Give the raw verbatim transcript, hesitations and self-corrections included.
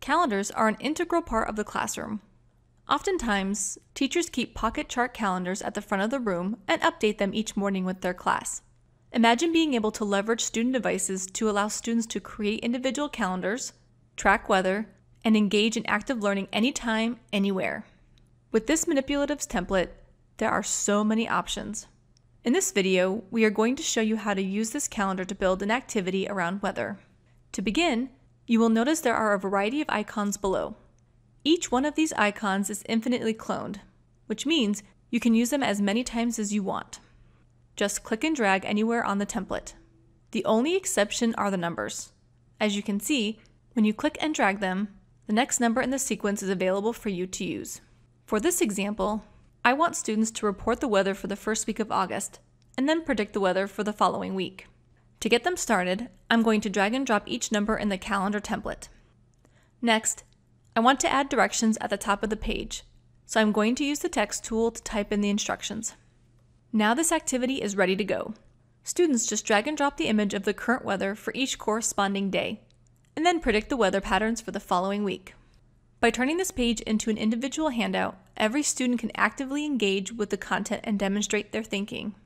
Calendars are an integral part of the classroom. Oftentimes, teachers keep pocket chart calendars at the front of the room and update them each morning with their class. Imagine being able to leverage student devices to allow students to create individual calendars, track weather, and engage in active learning anytime, anywhere. With this manipulatives template, there are so many options. In this video, we are going to show you how to use this calendar to build an activity around weather. To begin, you will notice there are a variety of icons below. Each one of these icons is infinitely cloned, which means you can use them as many times as you want. Just click and drag anywhere on the template. The only exception are the numbers. As you can see, when you click and drag them, the next number in the sequence is available for you to use. For this example, I want students to report the weather for the first week of August, and then predict the weather for the following week. To get them started, I'm going to drag and drop each number in the calendar template. Next, I want to add directions at the top of the page, so I'm going to use the text tool to type in the instructions. Now this activity is ready to go. Students just drag and drop the image of the current weather for each corresponding day, and then predict the weather patterns for the following week. By turning this page into an individual handout, every student can actively engage with the content and demonstrate their thinking.